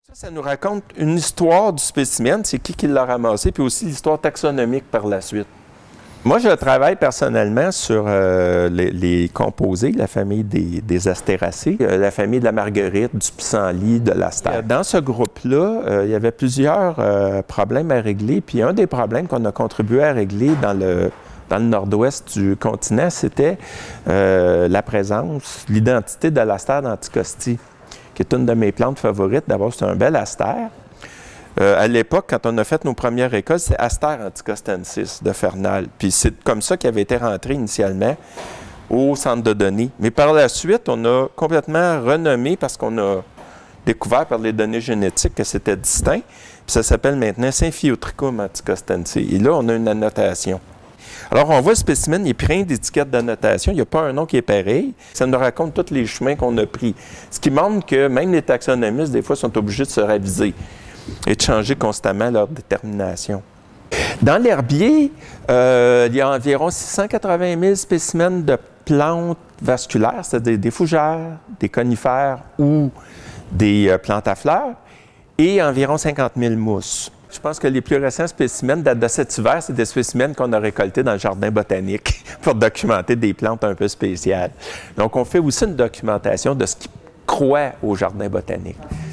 Ça nous raconte une histoire du spécimen, c'est qui l'a ramassé, puis aussi l'histoire taxonomique par la suite. Moi, je travaille personnellement sur les composés, la famille des astéracées, la famille de la marguerite, du pissenlit, de l'astère. Dans ce groupe-là, il y avait plusieurs problèmes à régler, puis un des problèmes qu'on a contribué à régler dans le nord-ouest du continent, c'était la présence, l'identité de l'astère d'Anticosti, qui est une de mes plantes favorites. D'abord, c'est un bel astère. À l'époque, quand on a fait nos premières récoltes, c'est Aster anticostensis de Fernald. Puis c'est comme ça qu'il avait été rentré initialement au centre de données. Mais par la suite, on a complètement renommé parce qu'on a découvert par les données génétiques que c'était distinct. Puis ça s'appelle maintenant Symphyotrichum anticostensis. Et là, on a une annotation. Alors, on voit le spécimen, il est plein d'étiquettes d'annotation. Il n'y a pas un nom qui est pareil. Ça nous raconte tous les chemins qu'on a pris. Ce qui montre que même les taxonomistes, des fois, sont obligés de se raviser et de changer constamment leur détermination. Dans l'herbier, il y a environ 680 000 spécimens de plantes vasculaires, c'est-à-dire des fougères, des conifères ou des plantes à fleurs, et environ 50 000 mousses. Je pense que les plus récents spécimens datent de cet hiver, c'est des spécimens qu'on a récoltés dans le jardin botanique pour documenter des plantes un peu spéciales. Donc, on fait aussi une documentation de ce qui croît au jardin botanique.